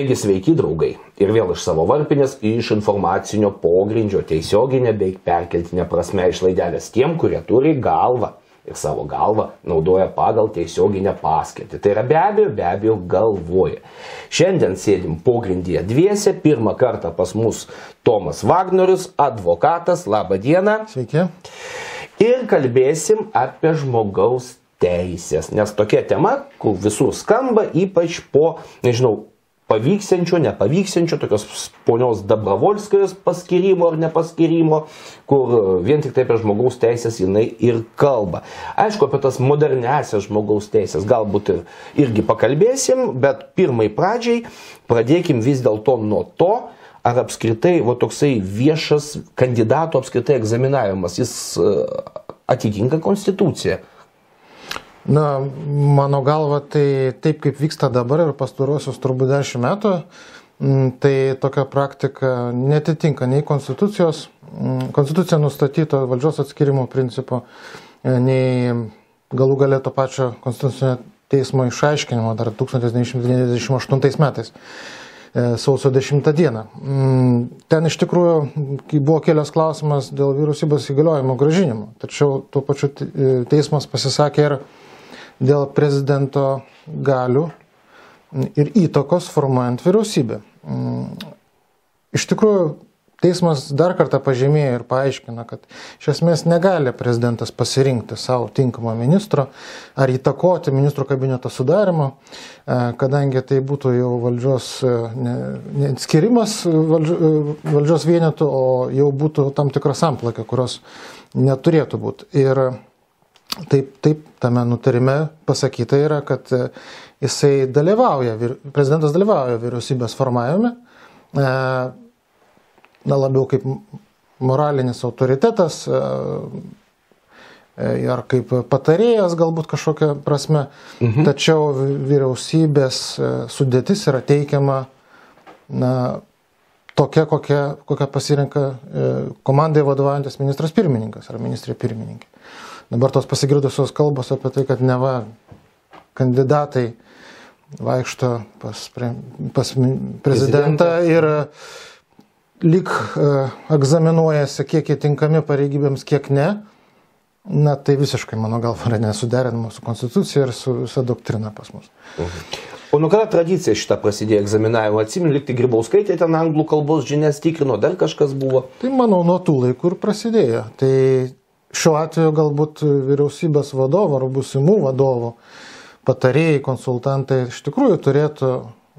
Taigi sveiki draugai ir vėl iš savo varpinės iš informacinio pogrindžio tiesioginė bei perkeltinė prasme išlaidelės tiem, kurie turi galvą ir savo galvą naudoja pagal tiesioginę paskirtį. Tai yra be abejo galvoja. Šiandien sėdim pogrindyje dviese, pirmą kartą pas mus Tomas Vagnorius, advokatas, labą dieną. Sveiki. Ir kalbėsim apie žmogaus teisės, nes tokia tema, kur visur skamba, ypač po, nežinau, pavyksiančio, nepavyksiančio, tokios ponios Dabravolskajos paskirimo ar nepaskirimo, kur vien tik tai apie žmogaus teisės jinai ir kalba. Aišku, apie tas modernesias žmogaus teisės galbūt irgi pakalbėsim, bet pirmai pradžiai pradėkim vis dėlto nuo to, ar apskritai toksai viešas kandidatų apskritai egzaminavimas, jis atitinka konstituciją. Na, mano galva, tai taip kaip vyksta dabar ir pastaruosius turbūt 10 metų, tai tokia praktika netitinka nei konstitucija nustatyto valdžios atskirimo principo, nei galų galę to pačio konstitucinio teismo išaiškinimo dar 1998 metais, sausio 10 dieną. Ten iš tikrųjų buvo kelias klausimas dėl vyriausybės įgaliojimo grąžinimo, tačiau tuo pačiu teismas pasisakė ir dėl prezidento galių ir įtakos formuojant vyriausybę. Iš tikrųjų, teismas dar kartą pažymėjo ir paaiškina, kad iš esmės negali prezidentas pasirinkti savo tinkamo ministro ar įtakoti ministro kabineto sudarimo, kadangi tai būtų jau valdžios skirimas valdžios vienetų, o jau būtų tam tikra samplaka, kurios neturėtų būti. Ir Taip, tame nutarime pasakyta yra, kad jisai prezidentas dalyvauja vyriausybės formavime, labiau kaip moralinis autoritetas, ar kaip patarėjas galbūt kažkokia prasme, tačiau vyriausybės sudėtis yra teikiama tokia, kokią pasirenka komandai vadovaujantis ministras pirmininkas ar ministrė pirmininkė. Dabar tos pasigirdusios kalbos apie tai, kad neva kandidatai vaikšto pas prezidentą ir lyg egzaminuojasi, kiek jie tinkami pareigybėms, kiek ne, na tai visiškai, mano galva, yra nesuderinama su konstitucija ir su visa doktrina pas mus. O nuo kada tradicija šitą prasidėjo egzaminavimo? Atsimenu, likti Grybauskaitė ten anglų kalbos žinias tikrino, dar kažkas buvo? Tai manau, nuo tų laikų ir prasidėjo. Tai šiuo atveju galbūt vyriausybės vadovo ar būsimų vadovų, patarėjai, konsultantai iš tikrųjų turėtų,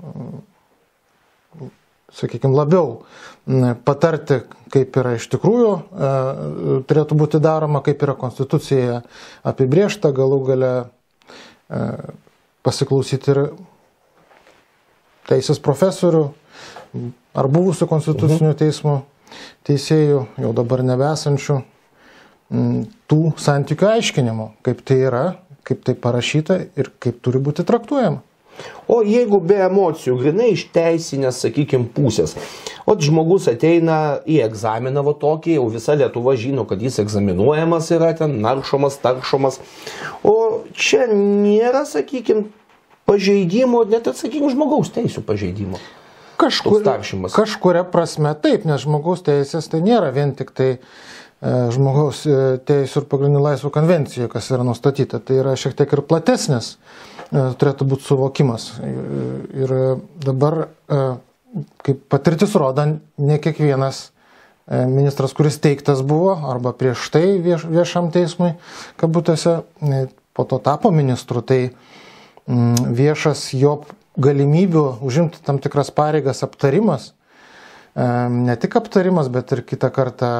sakykime, labiau patarti, kaip yra iš tikrųjų, turėtų būti daroma, kaip yra konstitucijoje apibrėžta, galų gale pasiklausyti ir teisės profesorių ar buvusių konstitucinio teismo teisėjų, jau dabar nebesančių, tų santykių aiškinimo, kaip tai yra, kaip tai parašyta ir kaip turi būti traktuojama. O jeigu be emocijų, grinai iš teisinės, sakykime, pusės, o žmogus ateina į egzaminą tokį, jau visa Lietuva žino, kad jis egzaminuojamas yra ten, naršomas, taršomas, o čia nėra, sakykime, pažeidimo, net, sakykime, žmogaus teisų pažeidimo. Kažkuria prasme taip, nes žmogaus teisės tai nėra vien tik tai žmogaus teisų ir pagrindinių laisvų konvencijoje, kas yra nustatyta. Tai yra šiek tiek ir platesnis, turėtų būti suvokimas. Ir dabar, kaip patirtis rodo, ne kiekvienas ministras, kuris teiktas buvo, arba prieš tai viešam teismui, kabutėse, po to tapo ministru, tai viešas jo galimybių užimti tam tikras pareigas aptarimas, ne tik aptarimas, bet ir kitą kartą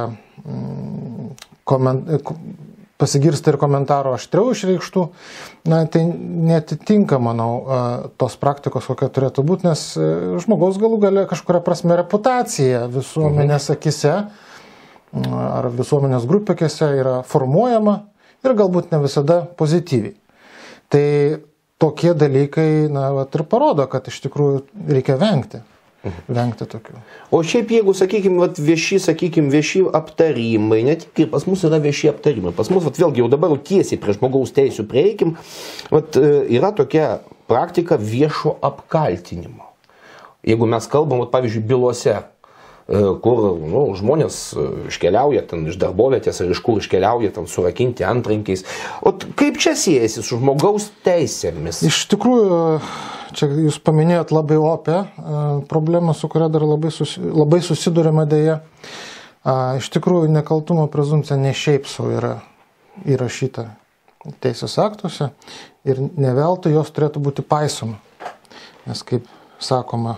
pasigirsta ir komentaro aštriau išreikštų, tai netitinka, manau, tos praktikos, kokia turėtų būti, nes žmogaus galų gale kažkuria prasme reputacija visuomenės akise ar visuomenės grupėkėse yra formuojama ir galbūt ne visada pozityviai. Tai tokie dalykai, ir parodo, kad iš tikrųjų reikia vengti tokių. O šiaip jeigu, sakykime, vieši aptarimai, ne tik pas mus yra vieši aptarimai, pas mus, vėlgi jau dabar tiesiai prie žmogaus teisų prieikim, yra tokia praktika viešo apkaltinimo. Jeigu mes kalbam, pavyzdžiui, bylose, kur žmonės iškeliauja ten iš darbovietės ar iš kur iškeliauja ten surakinti antrankiais. O kaip čia siejasi su žmogaus teisėmis? Iš tikrųjų, čia jūs paminėjot labai opę problemą, su kuria dar labai susidurėme dėja. Iš tikrųjų, nekaltumo prezumpcija ne šiaip savo yra įrašyta teisės aktuose ir ne veltui jos turėtų būti paisoma. Nes kaip sakoma,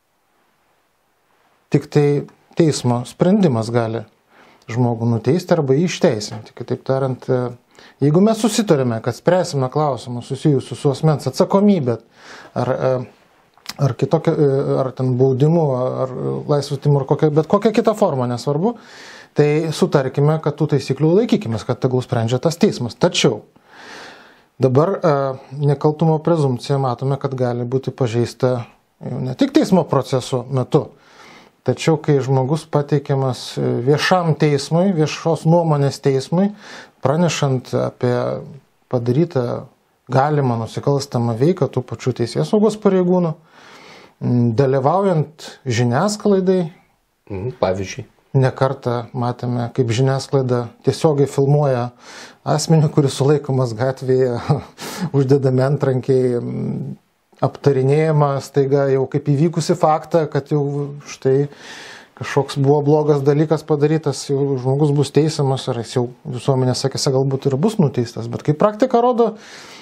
tik tai teismo sprendimas gali žmogų nuteisti arba jį išteisinti. Kitaip tariant, jeigu mes susitarėme, kad spręsime klausimus susijusius su asmens atsakomybė ar kitokia, ar ten baudimu, ar laisvės atėmimu, ar bet kokia kita forma, nesvarbu, tai sutarkime, kad tų taisyklių laikykimės, kad tegul sprendžia tas teismas. Tačiau dabar nekaltumo prezumpcija matome, kad gali būti pažeista ne tik teismo proceso metu, tačiau kai žmogus pateikiamas viešam teismui, viešos nuomonės teismui, pranešant apie padarytą galimą nusikalstamą veiką tų pačių teisėsaugos pareigūnų, dalyvaujant žiniasklaidai. Pavyzdžiui. Nekartą matėme, kaip žiniasklaida tiesiogiai filmuoja asmenį, kuris sulaikomas gatvėje, uždedami antrankiai, aptarinėjama staiga jau kaip įvykusi faktą, kad jau štai kažkoks buvo blogas dalykas padarytas, jau žmogus bus teisiamas, ar jis jau visuomenės akise galbūt ir bus nuteistas. Bet kaip praktika rodo,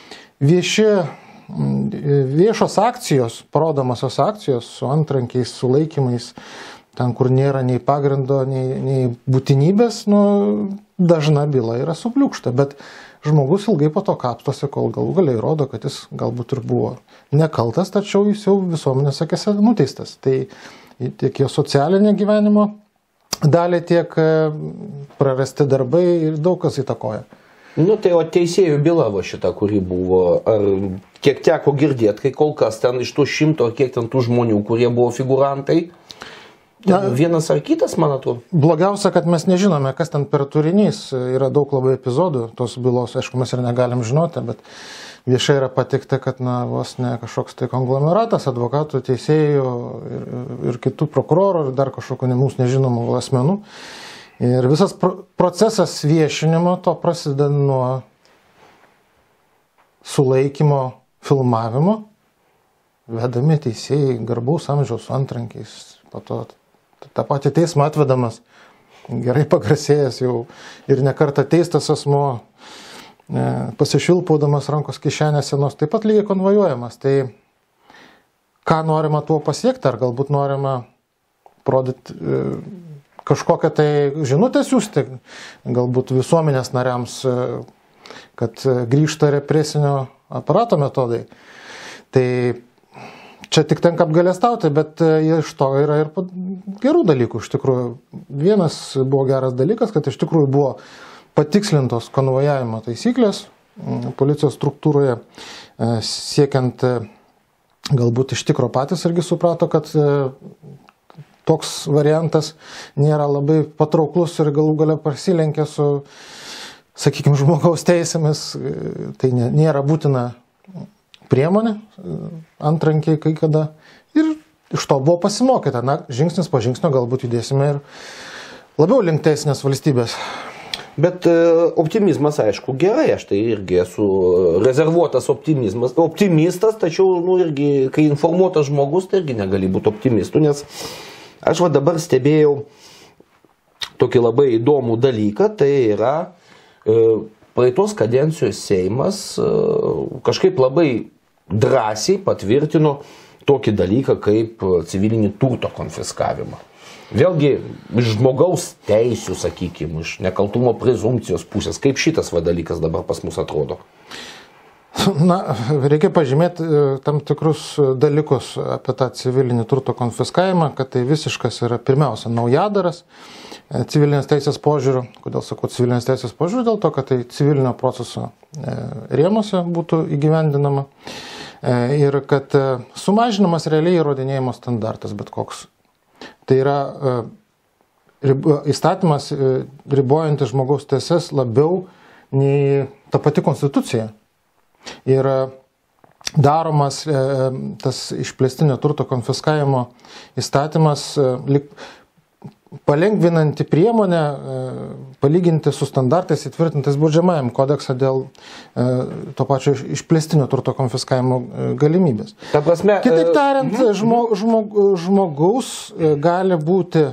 viešos akcijos, parodomosios akcijos su antrankiais, sulaikymais, ten, kur nėra nei pagrindo, nei būtinybės, dažna byla yra subliūkšta. Bet žmogus ilgai po to kapstosi, kol galų galiai rodo, kad jis galbūt ir buvo nekaltas, tačiau jis jau visuomenės akise nuteistas. Tai tiek jo socialinė gyvenimo dalį, tiek prarasti darbai ir daug kas įtakoja. Tai o teisėjų byla va šita, kuri buvo, ar kiek teko girdėti, kai kol kas ten iš tų 100, kiek ten tų žmonių, kurie buvo figurantai, vienas ar kitas, man atrodo. Blogiausia, kad mes nežinome, kas ten per turinys. Yra daug labai epizodų tos bylos, aišku, mes ir negalim žinoti, bet viešai yra pateikta, kad vos ne kažkoks tai konglomeratas advokatų, teisėjų ir kitų prokurorų ir dar kažkokių mums nežinomų asmenų. Ir visas procesas viešinimo to prasideda nuo sulaikymo filmavimo, vedami teisėjai garbaus amžiaus su antrankiais, po to tą patį teismą atvedamas, gerai pagrasėjęs jau ir nekartą teistas asmuo, pasišvilpaudamas rankos kišenėse, nors taip pat lygiai konvojuojamas. Tai ką norima tuo pasiekti, ar galbūt norima parodyti kažkokią tai žinutę siūsti, galbūt visuomenės nariams, kad grįžta represinio aparato metodai. Tai čia tik tenka apgailestauti, bet iš to yra ir gerų dalykų iš tikrųjų. Vienas buvo geras dalykas, kad iš tikrųjų buvo patikslintos konvojavimo taisyklės policijos struktūroje, siekiant galbūt iš tikro patys irgi suprato, kad toks variantas nėra labai patrauklus ir galų gale prasilenkia su, sakykime, žmogaus teisėmis. Tai nėra būtina priemonė, antrankiai kai kada. Ir iš to buvo pasimokyta. Žingsnis po žingsnio galbūt judėsime ir labiau link teisinės valstybės. Bet optimizmas, aišku, gerai, aš tai irgi esu rezervuotas optimistas, tačiau irgi, kai informuotas žmogus, tai irgi negali būti optimistų, nes aš dabar stebėjau tokį labai įdomų dalyką, tai yra praeitos kadencijos Seimas kažkaip labai drąsiai patvirtino tokį dalyką kaip civilinį turto konfiskavimą. Vėlgi, iš žmogaus teisių, sakykime, iš nekaltumo prezumpcijos pusės, kaip šitas dalykas dabar pas mus atrodo? Reikia pažymėti tam tikrus dalykus apie tą civilinį turto konfiskavimą, kad tai visiškas yra pirmiausia naujadaras civilinės teisės požiūrių. Kodėl sakau civilinės teisės požiūrių? Dėl to, kad tai civilinio proceso rėmuose būtų įgyvendinama ir kad sumažinamas realiai įrodinėjimo standartas bet koks. Tai yra įstatymas ribojantis žmogaus teises labiau nei ta pati konstitucija. Ir daromas tas išplėstinio turto konfiskavimo įstatymas palengvinanti priemonę, palyginti su standartais įtvirtintais baudžiamajam kodekse dėl to pačio išplėstinio turto konfiskavimo galimybės. Ta prasme, kitaip tariant, žmogaus gali būti,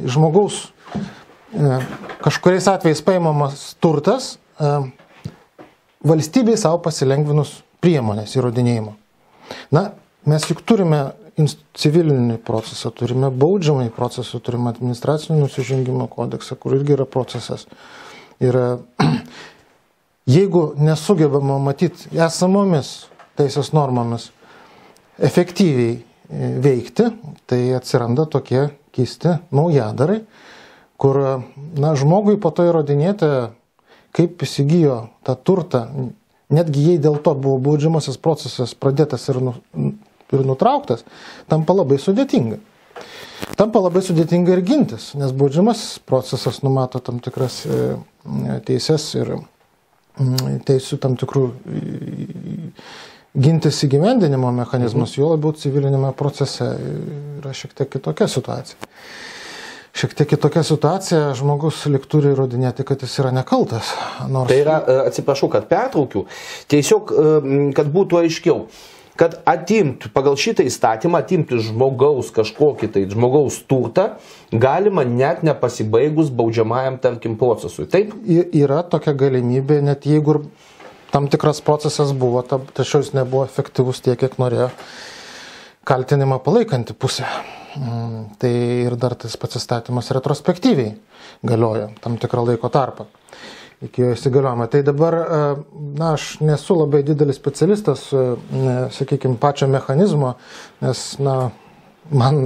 kažkuriais atvejais paimamas turtas valstybei savo pasilengvinus priemonės įrodinėjimo. Na, mes juk turime civilinį procesą, turime baudžiamąjį procesą, turime administracinį nusižengimo kodeksą, kur irgi yra procesas. Ir jeigu nesugebama matyti esamomis teisės normomis efektyviai veikti, tai atsiranda tokie keisti naujadarai, kur žmogui po to įrodinėti, kaip įsigijo tą turtą, netgi jei dėl to buvo baudžiamasis procesas pradėtas ir nutrauktas, tampa labai sudėtinga. Tampa labai sudėtinga ir gintis, nes baudžiamasis procesas numato tam tikras teises ir teisų tam tikrų gintis įgyvendinimo mechanizmus, jo labiau civilinėme procese yra šiek tiek kitokia situacija. Šiek tiek kitokia situacija, žmogus lyg turi įrodinėti, kad jis yra nekaltas. Nors... Tai yra, atsiprašau, kad pertraukiu, tiesiog, kad būtų aiškiau, kad pagal šitą įstatymą atimti žmogaus kažkokį tai žmogaus turtą galima net nepasibaigus baudžiamajam, tarkim, procesui. Taip? Yra tokia galimybė, net jeigu tam tikras procesas buvo, tačiau jis nebuvo efektyvus tiek, kiek norėjo kaltinimą palaikanti pusė. Tai ir dar tas pats įstatymas retrospektyviai galioja tam tikrą laiko tarpą iki įsigaliojimo. Tai dabar, aš nesu labai didelis specialistas, sakykime, pačio mechanizmo, nes, man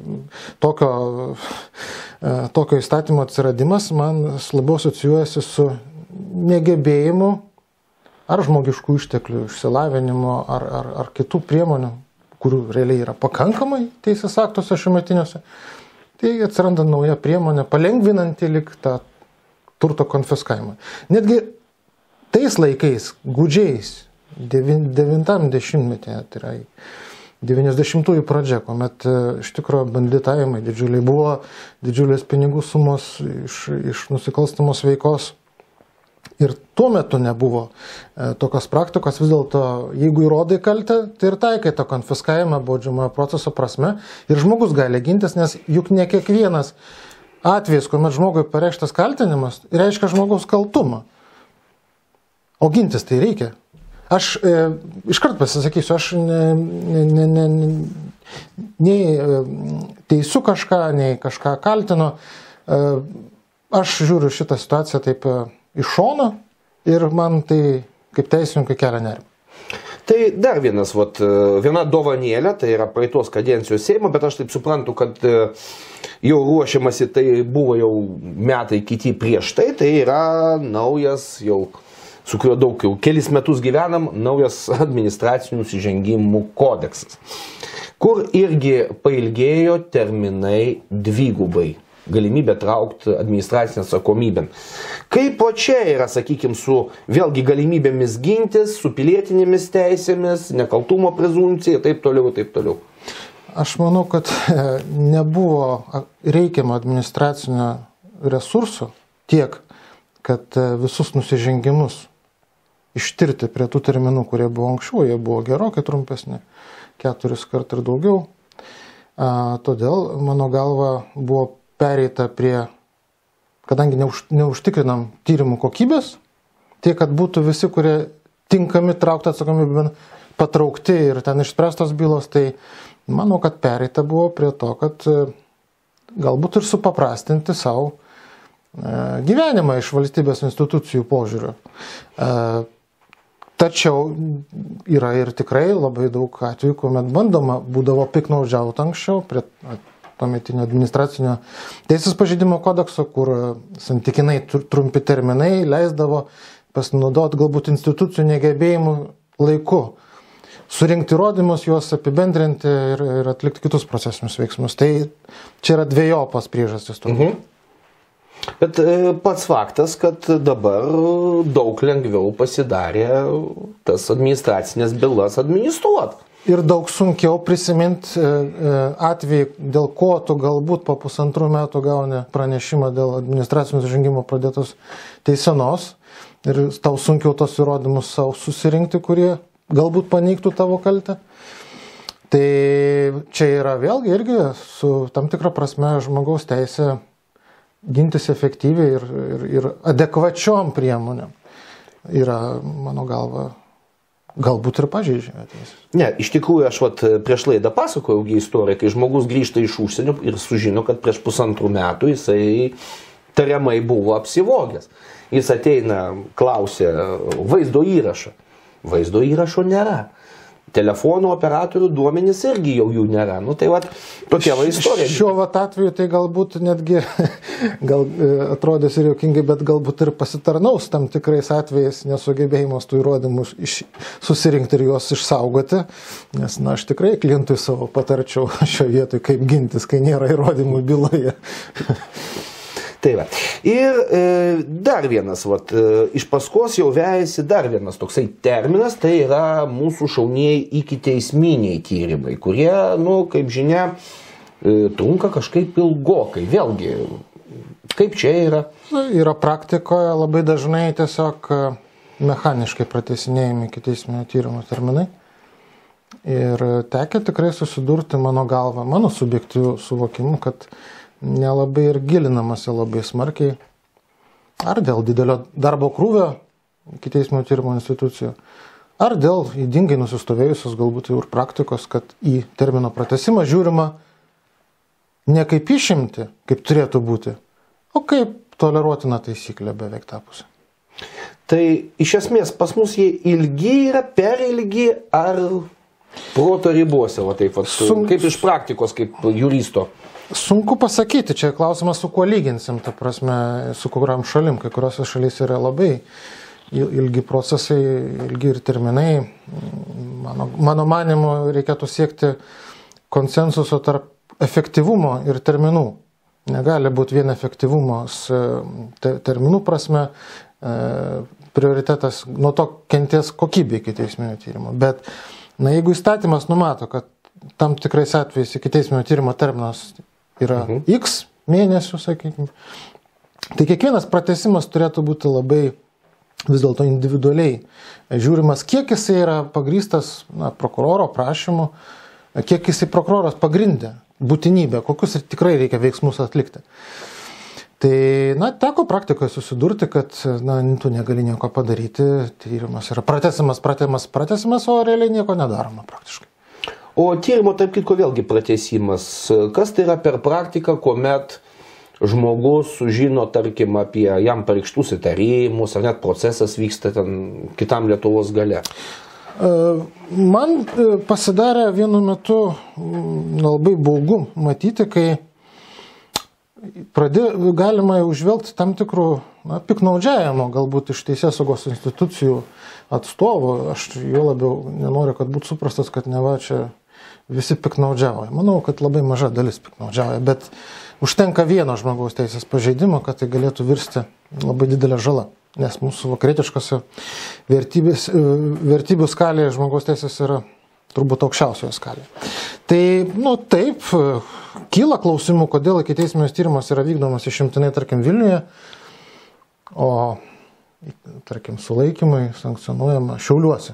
tokio įstatymo atsiradimas man labiau asocijuojasi su negebėjimu ar žmogiškų išteklių, išsilavinimo, ar kitų priemonių, kurių realiai yra pakankamai teisės aktuose šiuometiniuose, tai atsiranda nauja priemonė, palengvinanti lyg tą turto konfiskavimą. Netgi tais laikais, gūdžiais, 90-metyje, tai yra 90-ųjų pradžia, kuomet iš tikrųjų banditavimai didžiuliai buvo, didžiulės pinigų sumos iš nusikalstamos veikos. Ir tuo metu nebuvo tokios praktikos, vis dėlto, jeigu įrodai kaltę, tai ir taikai tą konfiskavimą baudžiamojo proceso prasme ir žmogus gali gintis, nes juk ne kiekvienas atvejis, kuomet žmogui pareikštas kaltinimas, reiškia žmogaus kaltumą. O gintis tai reikia. Aš iškart pasisakysiu, aš nei teisiu kažką, nei kažką kaltinu. Aš žiūriu šitą situaciją taip iš šono ir man tai kaip teisininkai kelia nerimą. Tai dar viena dovanėlė, tai yra praeitos kadencijos Seimo, bet aš taip suprantu, kad jau ruošiamasi, tai buvo jau metai kiti prieš tai yra naujas, jau su kuriuo daug jau kelis metus gyvenam, naujas administracinių nusižengimų kodeksas, kur irgi pailgėjo terminai dvigubai. Galimybę traukti administracinę atsakomybę. Kaip po čia yra, sakykime, su vėlgi galimybėmis gintis, su pilietinėmis teisėmis, nekaltumo prezumpcija ir taip toliau, taip toliau? Aš manau, kad nebuvo reikiamo administracinio resursų tiek, kad visus nusižengimus ištirti prie tų terminų, kurie buvo anksčiau, jie buvo gerokai trumpesni, 4 kart ir daugiau. Todėl, mano galva, buvo pereita prie, kadangi neužtikrinam tyrimų kokybės, tai kad būtų visi, kurie tinkami traukti atsakomybę, patraukti ir ten išspręstos bylos, tai manau, kad pereita buvo prie to, kad galbūt ir supaprastinti savo gyvenimą iš valstybės institucijų požiūrio. Tačiau yra ir tikrai labai daug atvejų, kuomet bandoma būdavo piknaudžiauti anksčiau prie tuometinio administracinio teisės pažeidimo kodekso, kur santykinai trumpi terminai leisdavo pasinaudoti galbūt institucijų negebėjimu laiku, surinkti įrodymus, juos apibendrinti ir atlikti kitus procesinius veiksmus. Tai čia yra dvejopas priežastis. Bet pats faktas, kad dabar daug lengviau pasidarė tas administracinės bylas administruoti. Ir daug sunkiau prisiminti atvejį, dėl ko tu galbūt po 1,5 metų gauni pranešimą dėl administracinio nusižengimo pradėtos teisenos ir tau sunkiau tos įrodymus savo susirinkti, kurie galbūt paneigtų tavo kaltę. Tai čia yra vėlgi irgi su tam tikra prasme žmogaus teisė gintis efektyviai ir adekvačiom priemonėm yra, mano galva, galbūt ir pažeidžia teisės. Ne, iš tikrųjų, aš prieš laidą pasakojau istoriją, kai žmogus grįžta iš užsienio ir sužino, kad prieš 1,5 metų jisai tariamai buvo apsivogęs. Jis ateina, klausia vaizdo įrašą. Vaizdo įrašo nėra. Telefono operatorių duomenys irgi jau jų nėra. Nu, tai tokia istorija. Šiuo atveju tai galbūt netgi gal atrodys ir juokingai, bet galbūt ir pasitarnaus tam tikrais atvejais nesugebėjimas tų įrodymų susirinkti ir juos išsaugoti. Nes, aš tikrai klientui savo patarčiau šioje vietoje, kaip gintis, kai nėra įrodymų byloje. Tai va. Ir dar vienas, iš paskos jau vejasi dar vienas toksai terminas, tai yra mūsų šaunieji ikiteisminiai tyrimai, kurie, kaip žinia, trunka kažkaip ilgokai. Vėlgi, kaip čia yra? Yra praktikoje labai dažnai tiesiog mechaniškai pratęsinėjami ikiteisminio tyrimo terminai. Ir tekia tikrai susidurti, mano galva, mano subjektyviu suvokimu, kad nelabai ir gilinamasi labai smarkiai, ar dėl didelio darbo krūvio ikiteisminio tyrimo institucijų, ar dėl ydingai nusistovėjusios galbūt jau ir praktikos, kad į termino pratęsimą žiūrima ne kaip išimti, kaip turėtų būti, o kaip toleruotina taisyklė beveik tapusi. Tai iš esmės pas mus jie ilgi yra, per ilgi, ar proto ribose, kaip iš praktikos, kaip juristo? Sunku pasakyti, čia klausimas, su kuo lyginsim, ta prasme, su kuriam šalim, kai kuriuose šalyse yra labai ilgi procesai, ilgi ir terminai. Mano manimu, reikėtų siekti konsensuso tarp efektyvumo ir terminų. Negali būti vien efektyvumas terminų prasme, prioritetas, nuo to kenties kokybė ikiteisminio tyrimo. Bet, jeigu įstatymas numato, kad tam tikrais atvejais ikiteisminio tyrimo terminas yra X mėnesių, sakykime, tai kiekvienas pratęsimas turėtų būti labai vis dėlto individualiai žiūrimas, kiek jisai yra pagrįstas prokuroro prašymu, kiek jisai prokuroras pagrindė būtinybę, kokius ir tikrai reikia veiksmus atlikti. Tai, teko praktikoje susidurti, kad, tu negali nieko padaryti, tyrimas yra pratęsimas, o realiai nieko nedaroma praktiškai. O tyrimo, tarp kitko, vėlgi pratęsimas. Kas tai yra per praktiką, kuomet žmogus sužino, tarkim, apie jam pareikštus įtarimus, ar net procesas vyksta ten kitam Lietuvos gale? Man pasidarė vienu metu labai baugu matyti, kai galima užvelgti tam tikrų piknaudžiavimo, galbūt iš teisėsaugos institucijų atstovų. Aš jo labiau nenoriu, kad būtų suprastas, kad neva čia visi piknaudžiauja. Manau, kad labai maža dalis piknaudžiauja, bet užtenka vieno žmogaus teisės pažeidimo, kad tai galėtų virsti labai didelę žalą. Nes mūsų vakarietiškose vertybių skalėje žmogaus teisės yra turbūt aukščiausioje skalėje. Tai, taip, kyla klausimų, kodėl ikiteisminis tyrimas yra vykdomas išimtinai, tarkim, Vilniuje, o, tarkim, sulaikymai sankcionuojama Šiauliuose.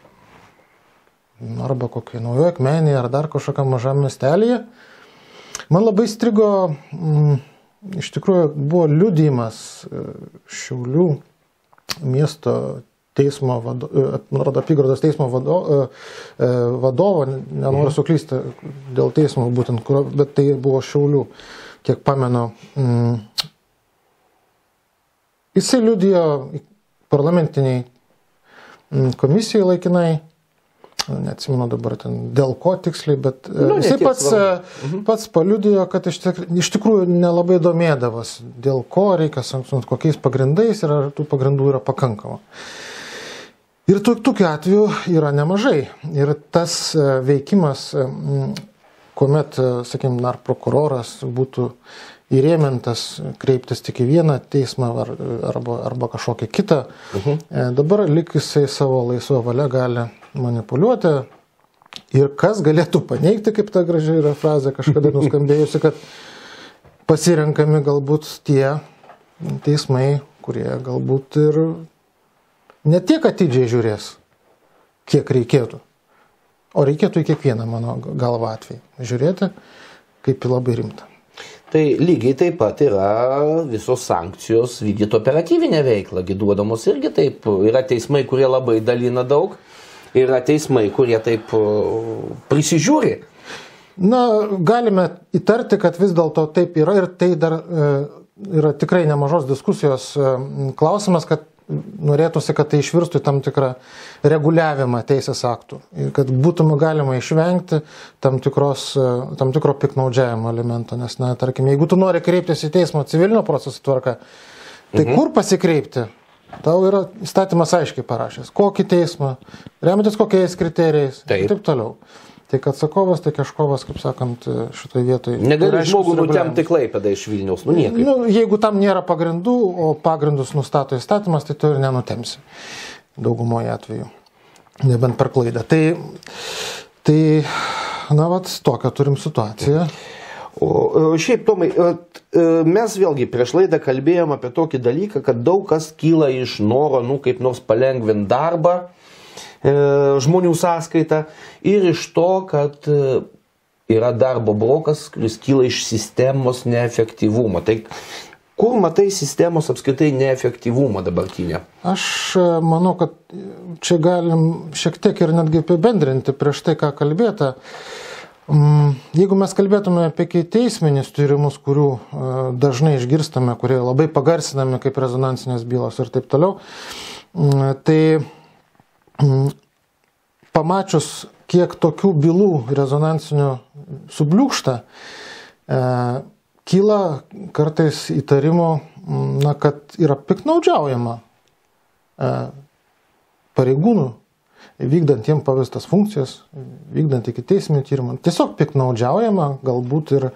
Arba kokiai Naujoje Akmenėje, ar dar kažkokiam mažam miestelyje. Man labai strigo, iš tikrųjų, buvo liudijimas Šiaulių miesto teismo apygardos teismo vadovo, nenoriu suklysti dėl teismo būtent, bet tai buvo Šiaulių, kiek pamenu. Jisai liudijo parlamentiniai komisijai laikinai, neatsimenu dabar ten dėl ko tiksliai, bet jisai pats paliudijo, kad iš tikrųjų nelabai domėdavos, dėl ko reikia sankcionuoti, kokiais pagrindais ir ar tų pagrindų yra pakankama. Ir tokių atvejų yra nemažai. Ir tas veikimas, kuomet, sakykime, prokuroras būtų įrėmintas kreiptis tik į vieną teismą arba kažkokią kitą. Dabar lyg jisai savo laisvą valią gali manipuliuoti. Ir kas galėtų paneigti, kaip ta graži yra frazė kažkada nuskambėjusi, kad pasirenkami galbūt tie teismai, kurie galbūt ir ne tiek atidžiai žiūrės, kiek reikėtų, o reikėtų į kiekvieną, mano galva, atvejį žiūrėti kaip į labai rimtą. Tai lygiai taip pat yra visos sankcijos vykdyti operatyvinę veiklą, duodamos irgi taip. Yra teismai, kurie labai dalina daug, yra teismai, kurie taip prisižiūri. Na, galime įtarti, kad vis dėlto taip yra ir tai dar yra tikrai nemažos diskusijos klausimas, kad norėtųsi, kad tai išvirstų į tam tikrą reguliavimą teisės aktų. Ir kad būtų galima išvengti tam tikro piknaudžiavimo elemento. Nes, na, tarkim, jeigu tu nori kreiptis į teismo civilinio proceso tvarką, tai kur pasikreipti? Tau yra įstatymas aiškiai parašęs. Kokį teismą, remiantis kokiais kriterijais ir taip toliau. Tiek atsakovas, tiek Ieškovas, kaip sakant, šitoje vietoje. Negali žmogų nutemti Klaipėdą iš Vilniaus, niekaip. Jeigu tam nėra pagrindų, o pagrindus nustato įstatymas, tai tu ir nenutemsi. Daugumoje atveju. Nebent per klaidą. Tai na, vat, tokią turim situaciją. O šiaip, Tomai, mes vėlgi prieš laidą kalbėjom apie tokį dalyką, kad daug kas kyla iš noro, kaip nors palengvinti darbą žmonių sąskaitą ir iš to, kad yra darbo blokas, kuris kyla iš sistemos neefektyvumo. Tai kur matai sistemos apskritai neefektyvumą dabartinę? Aš manau, kad čia galim šiek tiek ir netgi apibendrinti prieš tai, ką kalbėta. Jeigu mes kalbėtume apie teisminius tyrimus, kurių dažnai išgirstame, kurie labai pagarsinami kaip rezonansinės bylos ir taip toliau, tai pamačius, kiek tokių bylų rezonansinių subliūkšta, kyla kartais įtarimo, kad yra piknaudžiaujama pareigūnų, vykdant jiem pavestas funkcijas, vykdant iki teisminį tyrimą. Tiesiog piknaudžiaujama, galbūt ir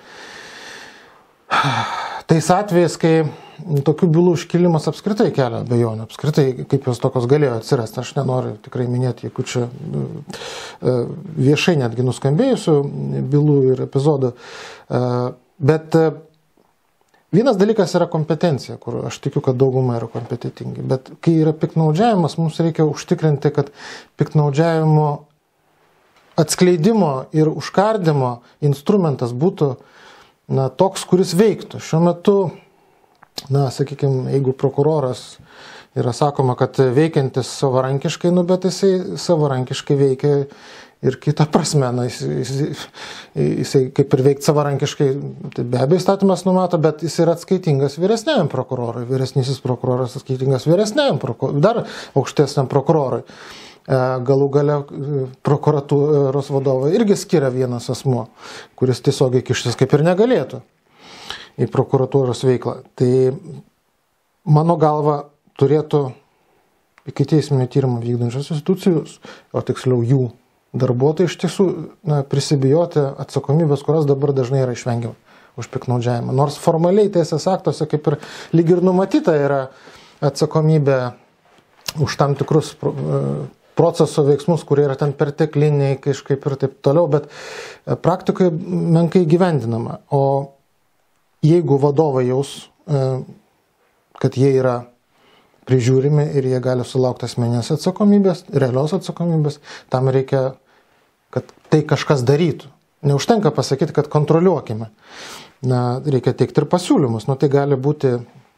tais atvejais, kai tokių bylų iškilimas apskritai kelia abejonių, apskritai kaip jos tokios galėjo atsirasti. Aš nenoriu tikrai minėti jokių čia viešai netgi nuskambėjusių bylų ir epizodų. Bet vienas dalykas yra kompetencija, kur aš tikiu, kad dauguma yra kompetitingi. Bet kai yra piknaudžiavimas, mums reikia užtikrinti, kad piknaudžiavimo atskleidimo ir užkardimo instrumentas būtų toks, kuris veiktų. Šiuo metu, sakykime, jeigu prokuroras yra sakoma, kad veikiantis savarankiškai, bet jisai savarankiškai veikia ir kitą prasme, jisai kaip ir veikti savarankiškai, tai be abejo įstatymas numato, bet jis yra atskaitingas vyresniajam prokurorui, vyresnysis prokuroras atskaitingas vyresniajam prokurorui, dar aukštesniam prokurorui. Galų gale prokuratūros vadovą irgi skiria vienas asmuo, kuris tiesiogiai kištis kaip ir negalėtų į prokuratūros veiklą. Tai mano galva turėtų ikiteisminio tyrimo vykdančios institucijos, o tiksliau jų darbuotojai iš tiesų prisibijoti atsakomybės, kurios dabar dažnai yra išvengiama už piknaudžiavimą. Nors formaliai teisės aktuose kaip ir lyg ir numatyta yra atsakomybė už tam tikrus proceso veiksmus, kurie yra ten pertekliniai, kažkaip ir taip toliau, bet praktikoje menkai gyvendinama. O jeigu vadovai jaus, kad jie yra prižiūrimi ir jie gali sulaukti asmeninės atsakomybės, realios atsakomybės, tam reikia, kad tai kažkas darytų. Neužtenka pasakyti, kad kontroliuokime. Reikia teikti ir pasiūlymus. Tai gali būti,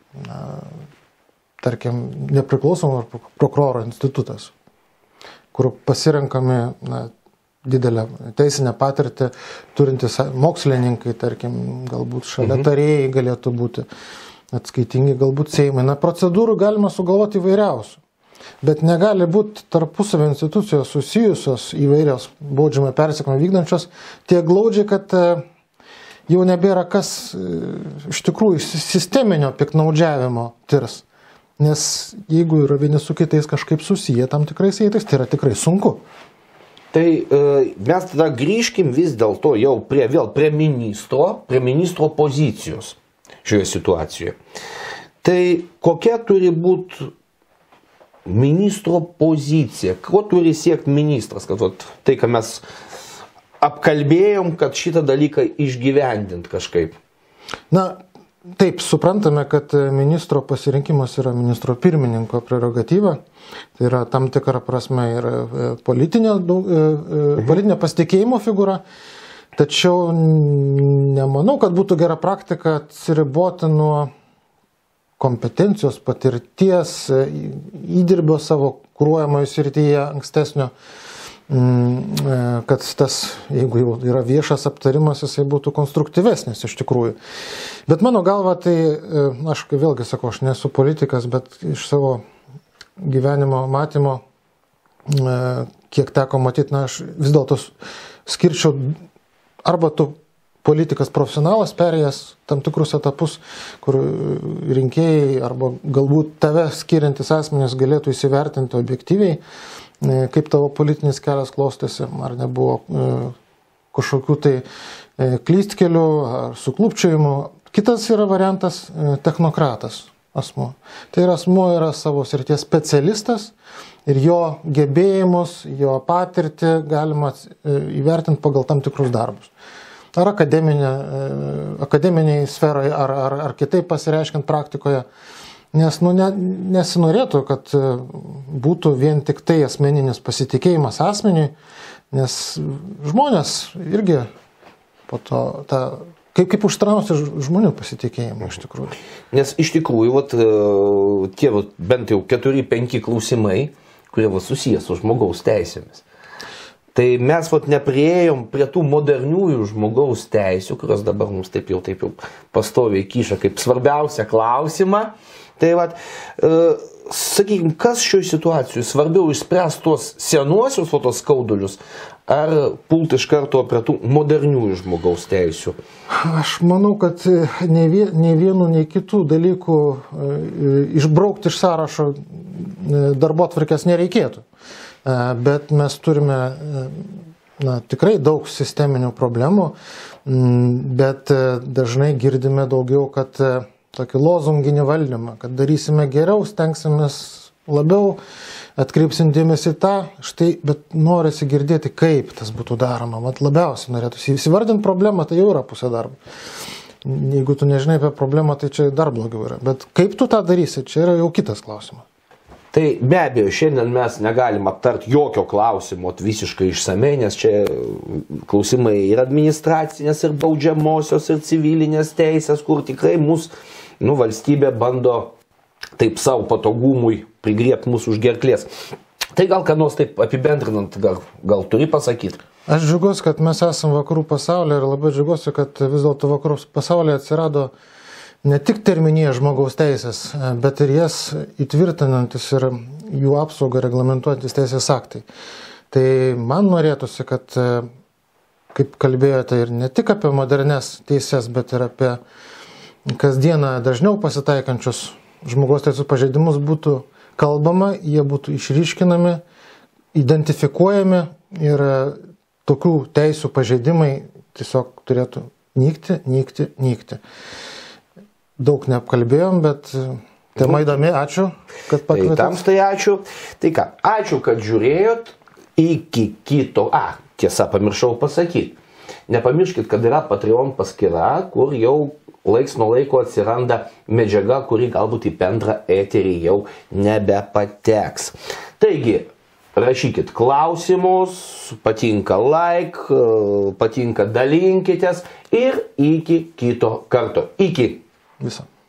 tarkim, nepriklausomo prokuroro institutas, kur pasirenkami didelę teisinę patirtį turintys mokslininkai, tarkim, galbūt šalia tarėjai galėtų būti atskaitingi, galbūt Seimai. Procedūrų galima sugalvoti įvairiausių, bet negali būti tarpusavio institucijos susijusios įvairios baudžiamą persekiojimą vykdančios tiek glaudžiai, kad jau nebėra kas iš tikrųjų sisteminio piknaudžiavimo tirs. Nes jeigu yra vieni su kitais kažkaip susiję tam tikrais eitais, tai yra tikrai sunku. Tai mes tada grįžkim vis dėlto jau prie ministro pozicijos. šioje situacijoje. Tai kokia turi būti ministro pozicija, ko turi siekti ministras, kad tai, ką mes apkalbėjom, kad šitą dalyką išgyvendint kažkaip? Na, taip, suprantame, kad ministro pasirinkimas yra ministro pirmininko prerogatyva. Tai yra tam tikra prasme ir politinė pasitikėjimo figūra. Tačiau nemanau, kad būtų gera praktika atsiriboti nuo kompetencijos, patirties, įdirbio savo kuruojamoje srityje ankstesnio, kad tas, jeigu jau yra viešas aptarimas, jisai būtų konstruktyvesnis iš tikrųjų. Bet mano galva, tai aš vėlgi sakau, aš nesu politikas, bet iš savo gyvenimo matymo, kiek teko matyti, na, aš vis dėlto skirčiau arba tu politikas profesionalas perėjęs tam tikrus etapus, kur rinkėjai arba galbūt tave skiriantis asmenys galėtų įsivertinti objektyviai, kaip tavo politinis kelias klostėsi, ar nebuvo kažkokių tai klystkelių ar suklupčiojimų. Kitas yra variantas technokratas asmuo. Tai yra asmuo yra savo srities specialistas ir jo gebėjimus, jo patirtį galima įvertinti pagal tam tikrus darbus. Ar akademiniai sferai, ar kitaip pasireiškiant praktikoje. Nes nesinorėtų, kad būtų vien tik tai asmeninis pasitikėjimas asmeniui, nes žmonės irgi po to kaip užtrausti žmonių pasitikėjimą iš tikrųjų. Nes iš tikrųjų, tie bent jau 4-5 klausimai, kurie susijęs su žmogaus teisėmis. Tai mes nepriėjom prie tų moderniųjų žmogaus teisių, kurios dabar mums taip jau pastoviai kyša kaip svarbiausia klausimą. Tai sakykime, kas šioje situacijoje svarbiau išspręsti tuos senuosius skaudulius, ar pulti iš karto prie tų moderniųjų žmogaus teisių? Aš manau, kad nei vienų, nei kitų dalykų išbraukti iš sąrašo darbotvarkės nereikėtų. Bet mes turime tikrai daug sisteminių problemų, bet dažnai girdime daugiau, kad tokį lozunginį valdymą, kad darysime geriau, stengsimės labiau, atkreipsim dėmesį tą, štai, bet norisi girdėti, kaip tas būtų daroma. Labiausiai norėtųsi įsivardinti problemą, tai jau yra pusė darbo. Jeigu tu nežinai apie problemą, tai čia dar blogiau yra. Bet kaip tu tą darysi, čia yra jau kitas klausimas. Tai be abejo, šiandien mes negalim aptarti jokio klausimo visiškai išsamei, nes čia klausimai ir administracinės, ir baudžiamosios, ir civilinės teisės, kur tikrai mūsų valstybė bando taip savo patogumui prigriebti mūsų už gerklės. Tai gal ką nors taip apibendrinant, gal turi pasakyti? Aš džiaugiuosi, kad mes esame vakarų pasaulyje ir labai džiaugiuosi, kad vis dėlto vakarų pasaulyje atsirado ne tik terminija žmogaus teisės, bet ir jas įtvirtinantis ir jų apsaugą reglamentuojantis teisės aktai. Tai man norėtųsi, kad, kaip kalbėjote, ir ne tik apie modernes teises, bet ir apie kasdieną dažniau pasitaikančius žmogaus teisų pažeidimus būtų kalbama, jie būtų išryškinami, identifikuojami ir tokių teisų pažeidimai tiesiog turėtų nykti. Daug neapkalbėjom, bet tema įdomi, ačiū, kad pakvietėt. Tai tamstai ačiū. Tai ką, ačiū, kad žiūrėjot. Iki kito. Tiesa, pamiršau pasakyti. Nepamirškit, kad yra Patreon paskyra, kur jau laiks nuo laiko atsiranda medžiaga, kuri galbūt į bendrą eterį jau nebepateks. Taigi, rašykit klausimus, patinka like, patinka dalinkitės ir iki kito karto. Iki. Viso.